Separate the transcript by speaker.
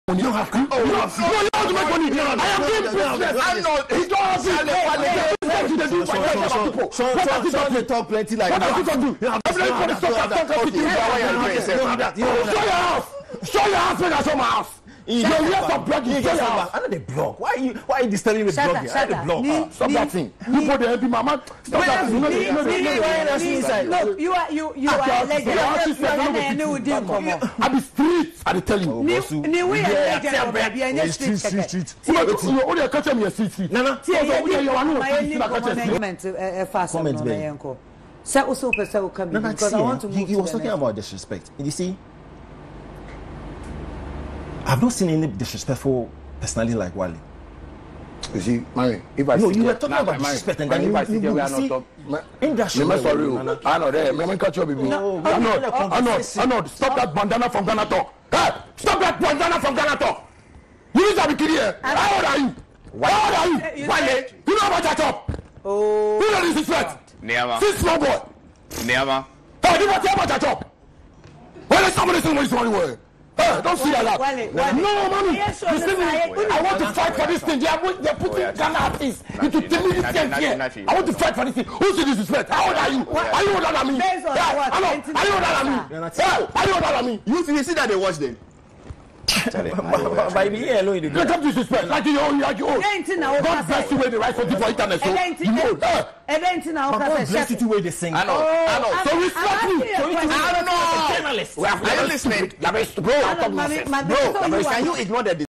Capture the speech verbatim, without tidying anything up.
Speaker 1: You don't have to. Oh, you don't have to make money. I am doing business. I know. He don't have to. Sean, they talk plenty like that. What do you do? Everybody stop that. Show your house. Show your house when I show my house. You have to block it. Show your house. I know they block. Why are you? Why are you disturbing the blog? I know they block. Stop that thing. You put the empty mama. Stop that thing.
Speaker 2: No, you are you you are legend.
Speaker 1: I be street. I tell you.
Speaker 2: Ni we are legend. Be any street.
Speaker 1: Street. You only catch me a street street. No no.
Speaker 2: Comment fast. Comment me. Say also person come because I want to move.
Speaker 3: He was talking about disrespect. You see, I've not seen any disrespectful personality like Wale.
Speaker 1: You see, man, if I
Speaker 3: no, you were talking about disrespect and then you, you, you, you see, in that show,
Speaker 1: I'm sorry, I know that. Me catch you, baby. No, I know, I know, I know. Stop that bandana from Ghana talk. Hey, stop that bandana from Ghana talk. You need to be clear. How old are you? How old are you? Wale, you know about that talk?
Speaker 2: Oh,
Speaker 1: who knows disrespect?
Speaker 4: Never.
Speaker 1: This small boy.
Speaker 4: Never.
Speaker 1: Hey, you want to about that talk? Why is somebody saying what is wrong with? Hey, don't see that loud. No, mommy. I want to fight for this thing. They are, they are putting Ghana artists into timidity here. I want to fight for this thing. Who's the disrespect? How old are you? Are you older than me? Yeah, I know. Are you older than me? Yeah, are you older than me?
Speaker 4: You see that they watch them.
Speaker 3: By me alone, you
Speaker 1: don't disrespect. Like you own, like you own. God bless you with the right something for internet. So you know.
Speaker 3: God bless you with the sing.
Speaker 4: I know. I know.
Speaker 1: So respect me.
Speaker 4: I don't know.
Speaker 3: Journalist.
Speaker 4: Are you listening?
Speaker 1: Bro,
Speaker 4: bro, can you ignore that?